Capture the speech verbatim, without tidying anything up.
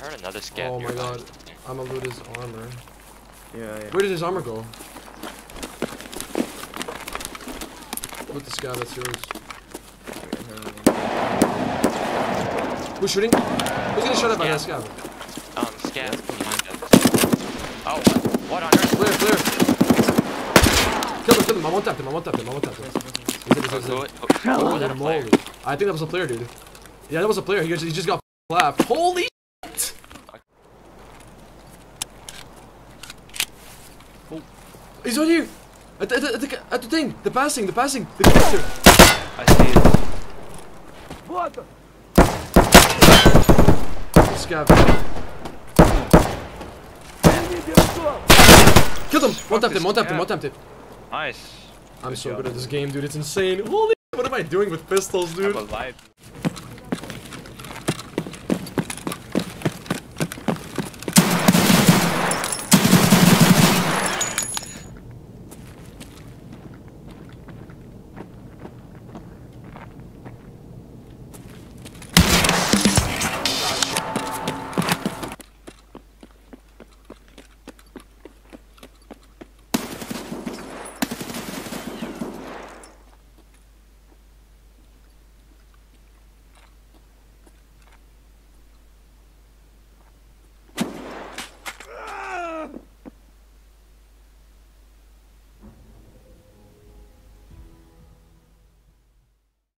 heard another scav. Oh my god. I'm gonna loot his armor. Yeah, yeah. Where did his armor go? Loot the scav, that's yours. Who's shooting? Who's getting shot at by that scav? Um, scav behind us. Oh, what? What on earth? Clear, clear. Kill him, kill him. I won't tap him, I won't tap him, I won't tap him. Is it, is it, is it? Oh, was that a player? Moly. I think that was a player, dude. Yeah, that was a player. He just, he just got clapped. Holy shit! Oh. He's right here! At the, at, the, at, the, at the thing! The passing, the passing! The connector! I see it. What the? Scav. Killed him! One tapped him, one tapped him, one tapped him. Nice. I'm so good at this game, dude. It's insane. Holy shit, what am I doing with pistols, dude? I'm alive.